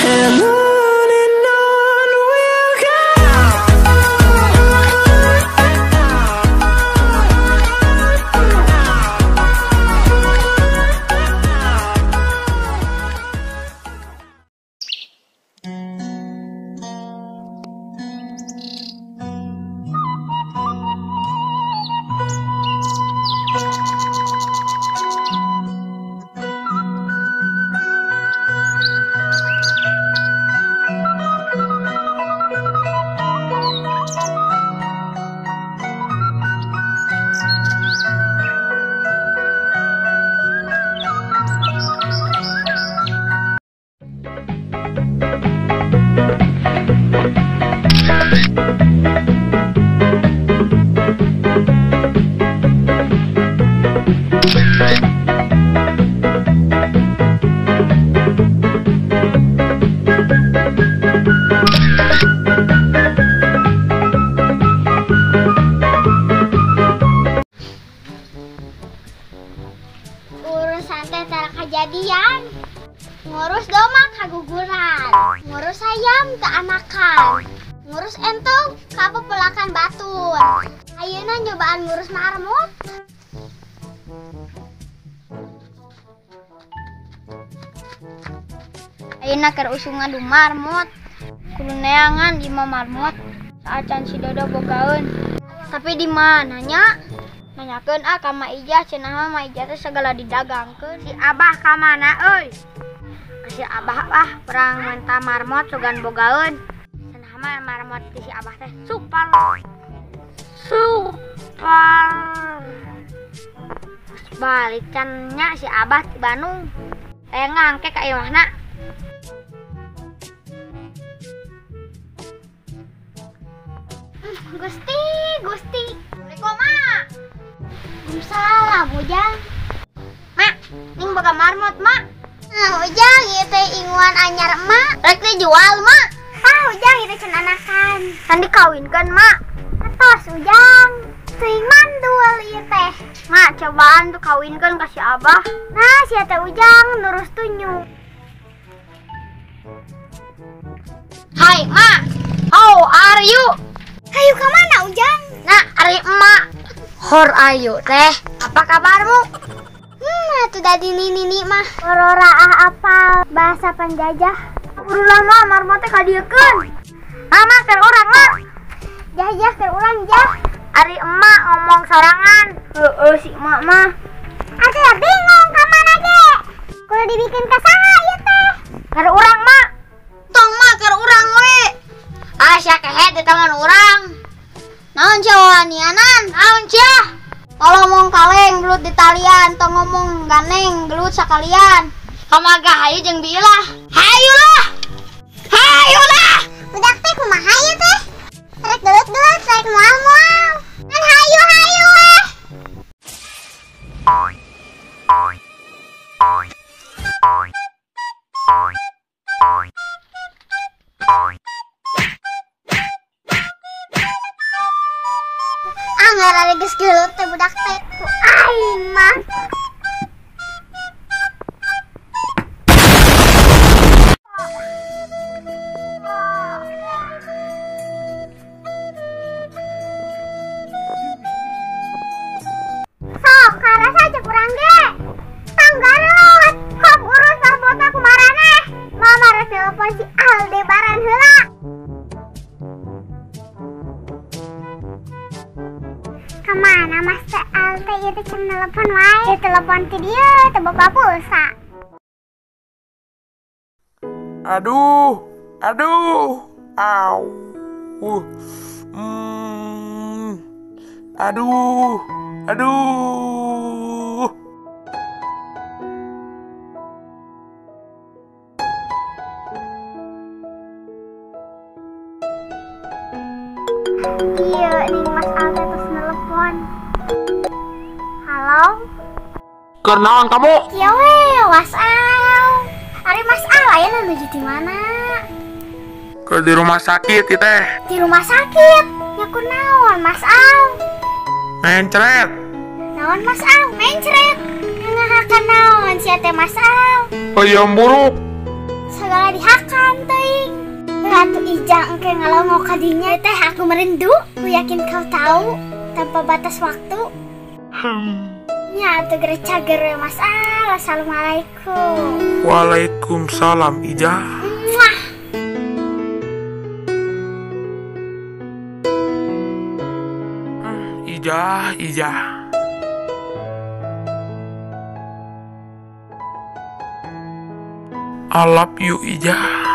And on we'll go. Urusan teh tara kejadian, ngurus domba kaguguran, ngurus ayam keanakan, ngurus entong kapepelakan batur. Ayeuna nyobaan ngurus marmut. Ayeuna keur usung ngadu marmut, kudu neangan di marmut saacan si Dodo bogaeun. Tapi di mananya? Nanyakeun ka Ma Ijah, cenah Ma Ijah teh segala didagangkeun. Si Abah ka mana euy? Si Abah perang minta marmot sugan bogaeun. Cenah mah marmot si Abah teh super. Balik cennya si Abah di Bandung. Ngangke ka imahna. Gusti. Assalamualaikum, Mak. Waalaikumsalam, Ujang. Mak, ning boga marmot, Mak. Ujang, ieu teh inguan anyar Mak. Rek dijual, Mak. Ujang, ieu teh can anakan. Kan dikawinkeun, Mak. Atos, Ujang. Teuing mandul ieu teh. Mak, cobaan tuh kawinkeun ka si Abah. Nah, sia teh Ujang nurus tunyu. Hai, Mak. How are you? Hayu ka mana, Ujang? Nah, ari emak. Hor ayu teh. Apa kabarmu? Atuh dadi nini mah. Aurora apal bahasa penjajah. Urulah mah marmot teh kadiekeun. Mama keur urang mah. Jah keur urang jah. Ari emak ngomong sorangan. Heueuh si emak mah. Atuh bingung ka mana ge. Kudu dibikin ka saha ieu teh? Keur urang mah. Tong mah keur urang we. Sia kehe di tangan urang. Naon jawanianan? Naon cia? Kalau ngomong kaleng belut di talian, tong ngomong ganeng belut sakalian. Kamaga hayu jeung bilah. Hayulah. Budak teh kumaha ieu teh? Rek deut-deut, rek moal-moal. Kan hayu weh. Anggar geus gelut teh budak teh. Aing mah. Sok karasa cek urang ge. Tanggareut. Hop urus marbotna kumaraneh. Mama rek telepon si Aldebaran heula. Kemana Mas Teh Alte itu cuma telepon wae, telepon ti dieu teu boga pulsa. Aduh. Au. Aduh. Iya, nih Mas Alte terus nelpon. Halo? Kenaon kamu? Iya we, wasal. Ari Mas Al aya nuju di mana? Ke di rumah sakit teh. Di rumah sakit. Ya kunaon Mas Al? Mencret. Naon Mas Al? Mencret. Ngahakan naon sia teh Mas Al? Peuyeum buruk. segala dihakan teuing. Ratu Ijang engke ngalongo kadinya teh aku merindu. Aku yakin kau tahu tanpa batas waktu. Nya atuh gereja we Mas Al. Assalamualaikum. Waalaikumsalam, Ija. Muah. Ija. I love you, Ija.